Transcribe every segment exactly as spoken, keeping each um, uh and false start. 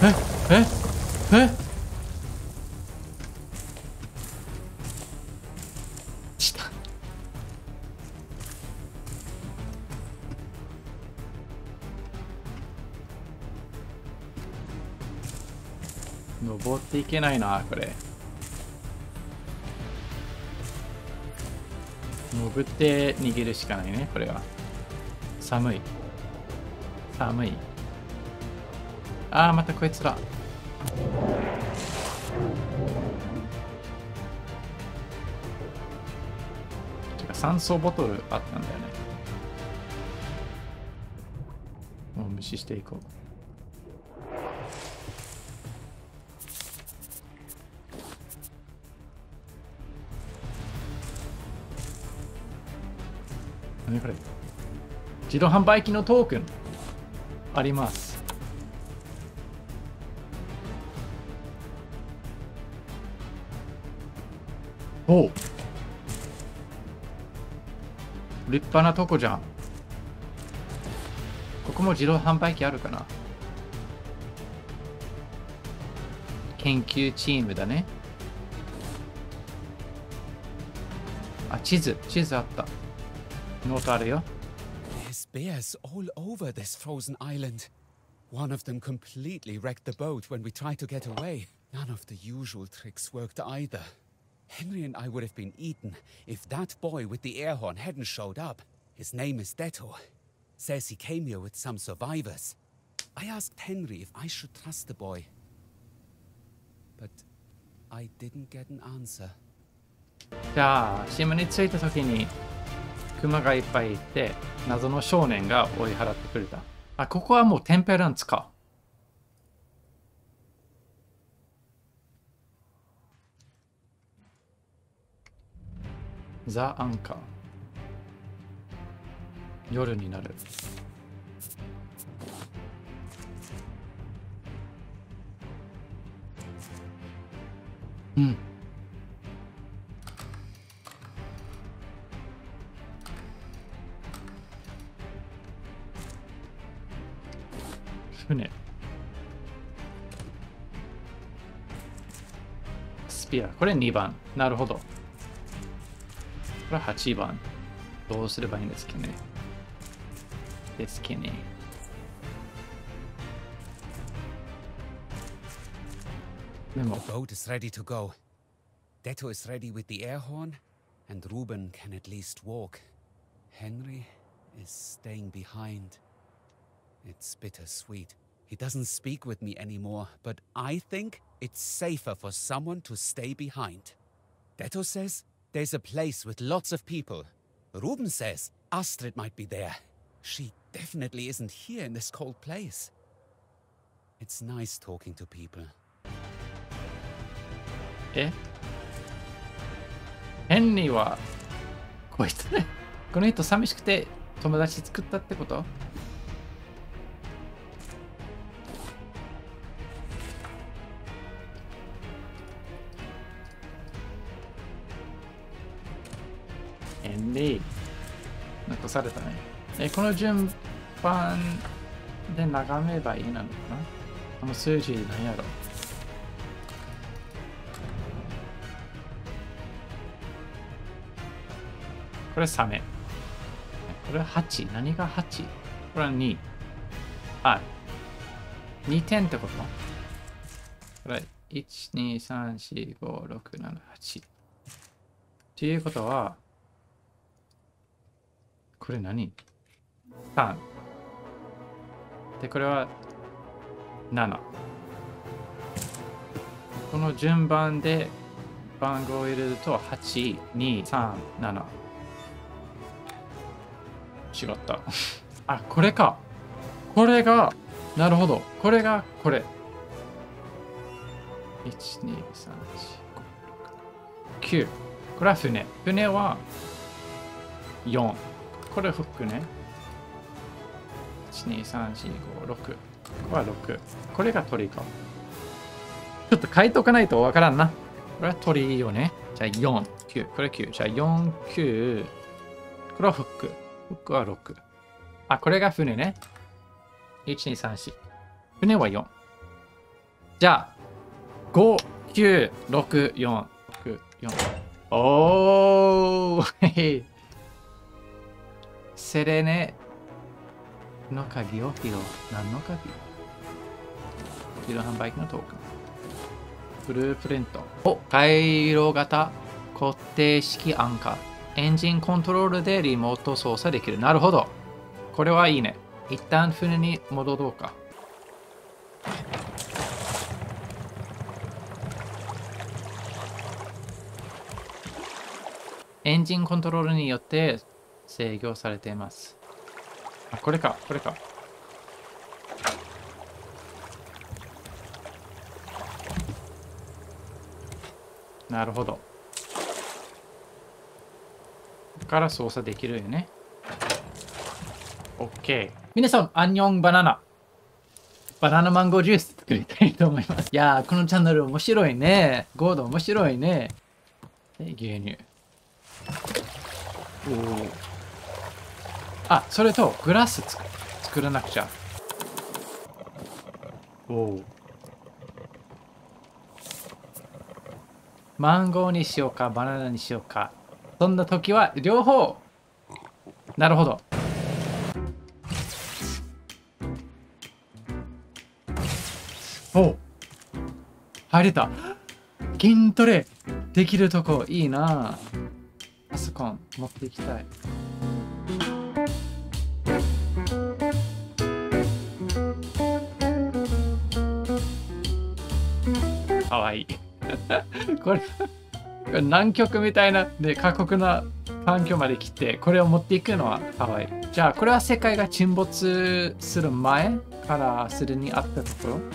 ええした登っていけないなこれ。潜って逃げるしかないねこれは。寒い寒い。ああまたこいつら。てか酸素ボトルあったんだよね。もう無視していこう。何これ。自動販売機のトークンあります。おう立派なとこじゃん。ここも自動販売機あるかな。研究チームだね。あ、地図地図あった。ノートあるよ。 There's bears all over this frozen island. One of them completely wrecked the boat when we tried to get away. None of the usual tricks worked either. Henry and I would have been eaten if that boy with the air horn hadn't showed up. His name is Detto. Says he came here with some survivors. I asked Henry if I should trust the boy. But I didn't get an answer. じゃあ島に着いた時にクマがいっぱいいて謎の少年が追い払ってくれた。あ、ここはもうテンペランツか。ザ・アンカー。夜になる。うん。船。スピア。これにばん。なるほど。これはちばん。どうすればいいんですかね。ですけね。でも。 The boat is ready to go. Detto is ready with the air horn, and Ruben can at least walk. Henry is staying behind. It's bittersweet. He doesn't speak with me anymore, but I think it's safer for someone to stay behind. Detto says there's a place with lots of people. Ruben says Astrid might be there. She definitely isn't here in this cold place. It's nice talking to people. えヘンリーはこいつね。この人寂しくて友達作ったってこと？ヘンリー残されたね。え、この順番で眺めばいいなのかな？この数字何やろ？これサメ。これはち。何がはち？これはに。あ、にてんってこと？これいち、に、さん、し、ご、ろく、なな、はち。っていうことは、これ何？ さん。で、これはなな。この順番で番号を入れるとはち、に、さん、なな。違った。あ、これか。これが、なるほど。これがこれ。いち、に、さん、し、ご、ろく、きゅう。これは船。船はよん。これフックね。いち、に、さん、よん、ご、ろく。これはろく。これが鳥か。ちょっと書いとかないとわからんな。これは鳥よね。じゃあよん、きゅう。これきゅう。じゃあよん、きゅう。これはフック。フックはろく。あ、これが船ね。いち、に、さん、よん。船はよん。 じゃあ、ご、きゅう、ろく、よん、ろく、よん。おーセレネの鍵を拾う。何の鍵？自動販売機のトークン。ブループリント。お、回路型固定式アンカー。エンジンコントロールでリモート操作できる。なるほど。これはいいね。一旦船に戻ろうか。エンジンコントロールによって制御されています。あ、これか、これか。なるほど。ここから操作できるよね。OK。皆さん、アンニョンバナナ。バナナマンゴージュース作りたいと思います。いやー、このチャンネル面白いね。ゴード面白いね。で、牛乳。おー。あ、それとグラス作作らなくちゃ。おお。マンゴーにしようか、バナナにしようか。そんな時は両方。なるほど。お、入れた。筋トレできるとこいいな。パソコン持っていきたい。かわいい。これ、これ南極みたいな、で、過酷な環境まで来て、これを持っていくのはかわいい。じゃあ、これは世界が沈没する前からすでにあったところ。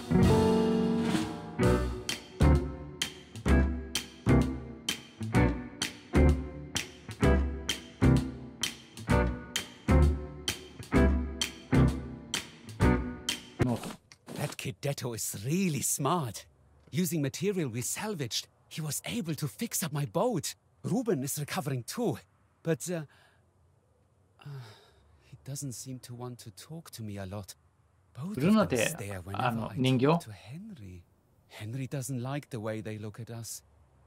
That kid Detto is really smart. Using material we salvaged, he was able to fix up my boat. Ruben is recovering too, but uh, uh, he doesn't seem to want to talk to me a lot. Both of them stare whenever I talk to Henry. Henry doesn't like the way they look at us.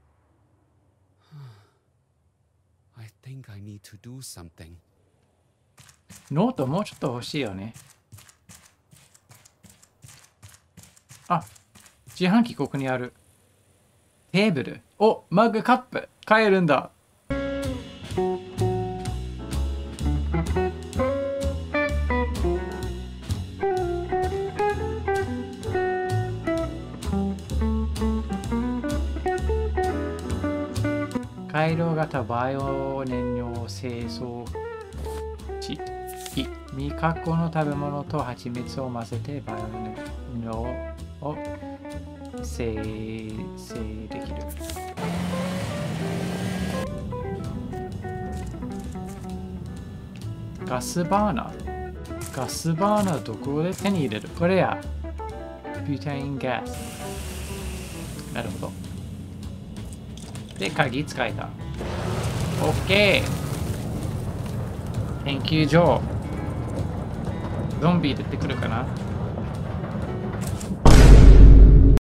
I think I need to do something. ノートもうちょっと欲しいよね。あ、自販機ここにある。テーブル。お、マグカップ。買えるんだ。回路型バイオ燃料製造地。未加工の食べ物と蜂蜜を混ぜてバイオ燃料を生成できる。ガスバーナー。ガスバーナーどこで手に入れる？これや。ビュータインガス。なるほど。で、鍵使えた。OK。研究所。ゾンビ出てくるかな？